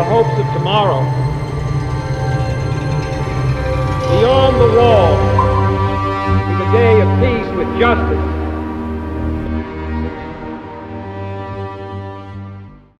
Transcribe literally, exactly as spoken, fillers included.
the hopes of tomorrow. Beyond the wall is a day of peace with justice.